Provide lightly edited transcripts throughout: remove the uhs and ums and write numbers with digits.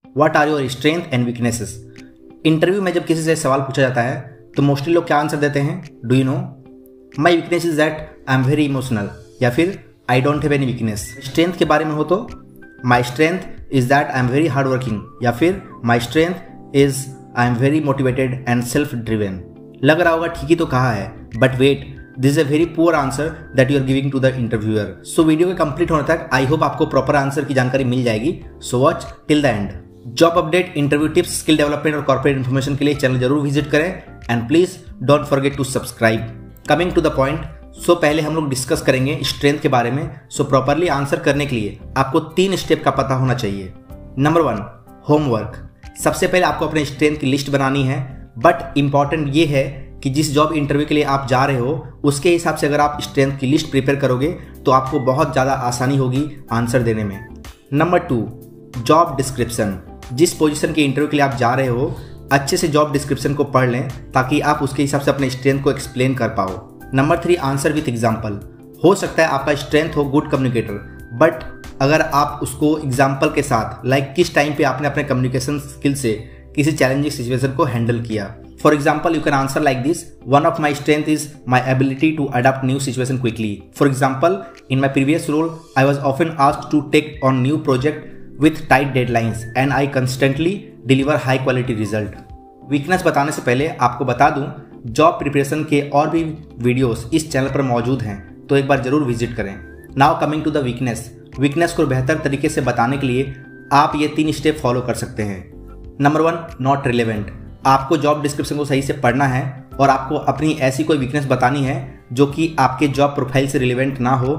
What are your strength and weaknesses. Interview में जब किसी से सवाल पूछा जाता है तो मोस्टली लोग क्या आंसर देते हैं, do you know, my weakness is that I am very emotional, या फिर I don't have any weakness. Strength के बारे में हो तो my strength is that I am very hard working, या फिर my strength is I am very motivated and self driven. लग रहा होगा ठीक ही तो कहा है, but wait, this is a very poor answer that you are giving to the interviewer. So video के कंप्लीट होने तक आई होप आपको प्रॉपर आंसर की जानकारी मिल जाएगी। So watch till the end. Job update, interview tips, skill development और corporate information के लिए चैनल जरूर विजिट करें and please don't forget to subscribe. Coming to the point, so पहले हम लोग डिस्कस करेंगे स्ट्रेंथ के बारे में। सो प्रॉपरली आंसर करने के लिए आपको 3 स्टेप का पता होना चाहिए। Number 1, homework. सबसे पहले आपको अपने स्ट्रेंथ की लिस्ट बनानी है, बट इंपॉर्टेंट ये है कि जिस जॉब इंटरव्यू के लिए आप जा रहे हो उसके हिसाब से अगर आप स्ट्रेंथ की लिस्ट प्रिपेयर करोगे तो आपको बहुत ज़्यादा आसानी होगी आंसर देने में। Number 2, job description. जिस पोजीशन के इंटरव्यू के लिए आप जा रहे हो अच्छे से जॉब डिस्क्रिप्शन को पढ़ लें ताकि आप उसके हिसाब से अपने स्ट्रेंथ को एक्सप्लेन कर पाओ। Number 3, answer with example. हो सकता है आपका स्ट्रेंथ हो गुड कम्युनिकेटर, बट अगर आप उसको एग्जाम्पल के साथ किस टाइम पे आपने अपने कम्युनिकेशन स्किल से किसी चैलेंजिंग सिचुएशन को हैंडल किया। For example, you can answer like this: one of my strength is my ability to adapt new situation quickly. For example, in my previous role, I was often asked to take on new project with tight deadlines and I constantly deliver high quality result. Weakness बताने से पहले आपको बता दूं, job preparation के और भी videos इस चैनल पर मौजूद हैं, तो एक बार जरूर विजिट करें। Now coming to the weakness को बेहतर तरीके से बताने के लिए आप ये 3 स्टेप फॉलो कर सकते हैं। Number 1, not relevant. आपको जॉब डिस्क्रिप्शन को सही से पढ़ना है और आपको अपनी ऐसी कोई वीकनेस बतानी है जो कि आपके जॉब प्रोफाइल से रिलेवेंट ना हो,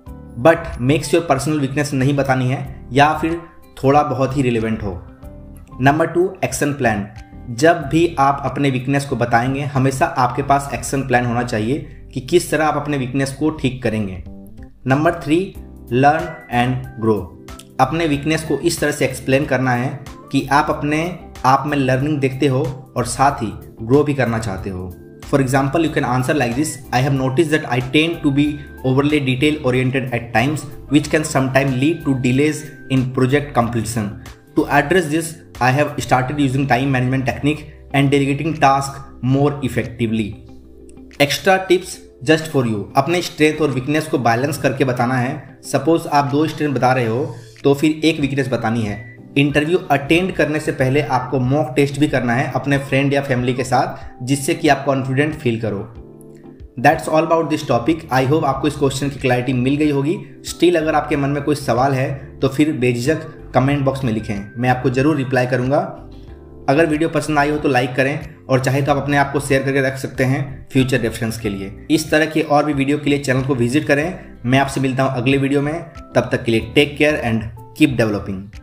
but makes your personal weakness नहीं बतानी है या फिर थोड़ा बहुत ही रिलेवेंट हो। Number 2, action plan. जब भी आप अपने वीकनेस को बताएंगे हमेशा आपके पास एक्शन प्लान होना चाहिए कि किस तरह आप अपने वीकनेस को ठीक करेंगे। Number 3, learn and grow. अपने वीकनेस को इस तरह से एक्सप्लेन करना है कि आप अपने आप में लर्निंग देखते हो और साथ ही ग्रो भी करना चाहते हो। For example, you can answer like this: I have notice that I tend to be overly detail oriented at times which can sometime lead to delays in project completion. To address this, I have started using time management technique and delegating task more effectively. Extra tips just for you. अपने strength और weakness को balance करके बताना है। Suppose आप 2 strength बता रहे हो तो फिर 1 वीकनेस बतानी है। इंटरव्यू अटेंड करने से पहले आपको मॉक टेस्ट भी करना है अपने फ्रेंड या फैमिली के साथ, जिससे कि आप कॉन्फिडेंट फील करो। That's all about this topic. I hope आपको इस क्वेश्चन की क्लैरिटी मिल गई होगी। स्टिल अगर आपके मन में कोई सवाल है तो फिर बेझिझक कमेंट बॉक्स में लिखें, मैं आपको जरूर रिप्लाई करूंगा। अगर वीडियो पसंद आई हो तो लाइक करें और चाहे तो आप अपने आप को शेयर करके रख सकते हैं फ्यूचर रेफरेंस के लिए। इस तरह के और भी वीडियो के लिए चैनल को विजिट करें। मैं आपसे मिलता हूँ अगले वीडियो में, तब तक के लिए take care and keep developing.